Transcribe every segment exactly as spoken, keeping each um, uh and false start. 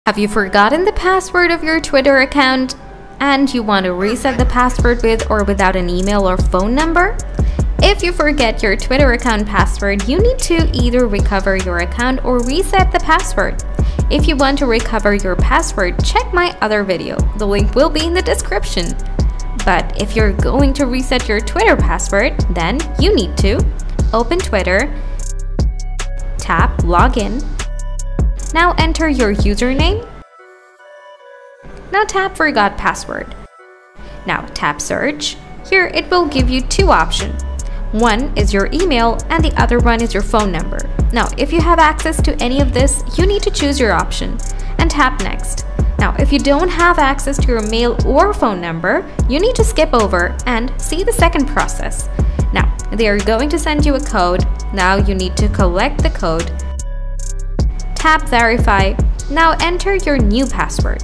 Have you forgotten the password of your Twitter account and you want to reset the password with or without an email or phone number? If you forget your Twitter account password, you need to either recover your account or reset the password. If you want to recover your password, check my other video. The link will be in the description. But if you're going to reset your Twitter password, then you need to open Twitter, tap Login. Now enter your username. Now tap Forgot Password. Now tap Search. Here it will give you two options. One is your email and the other one is your phone number. Now if you have access to any of this, you need to choose your option and tap Next. Now if you don't have access to your mail or phone number, you need to skip over and see the second process. Now they are going to send you a code. Now you need to collect the code. Tap Verify. Now enter your new password.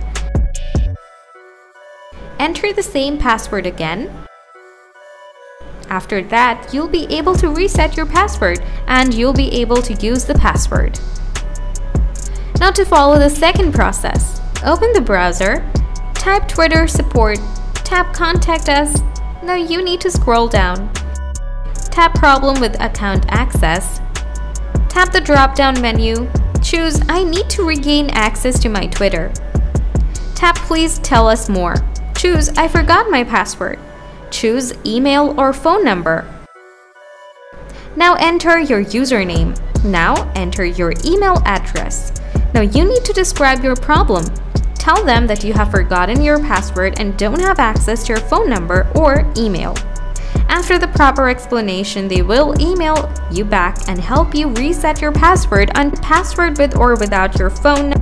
Enter the same password again. After that, you'll be able to reset your password and you'll be able to use the password. Now to follow the second process, open the browser, type Twitter support, tap Contact Us. Now you need to scroll down. Tap Problem with Account Access. Tap the drop-down menu. Choose I need to regain access to my Twitter. Tap Please tell us more. Choose I forgot my password. Choose email or phone number. Now enter your username. Now enter your email address. Now you need to describe your problem. Tell them that you have forgotten your password and don't have access to your phone number or email. After the proper explanation, they will email you back and help you reset your password on password with or without your phone